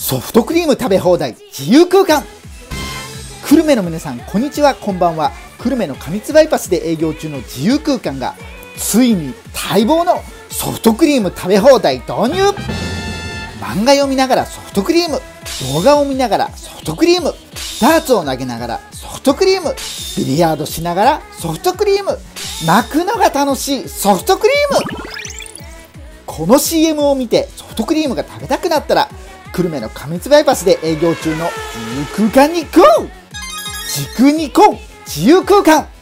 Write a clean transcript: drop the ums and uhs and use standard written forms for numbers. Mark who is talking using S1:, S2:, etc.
S1: ソフトクリーム食べ放題自由空間。久留米の皆さん、こんにちは、こんばんは。久留米の上津バイパスで営業中の自由空間がついに待望のソフトクリーム食べ放題導入。漫画読みながらソフトクリーム、動画を見ながらソフトクリーム、ダーツを投げながらソフトクリーム、ビリヤードしながらソフトクリーム、巻くのが楽しいソフトクリーム。この CM を見てソフトクリームが食べたくなったら、久留米の上津バイパスで営業中の自由空間に行こう。時空に行こう。自由空間。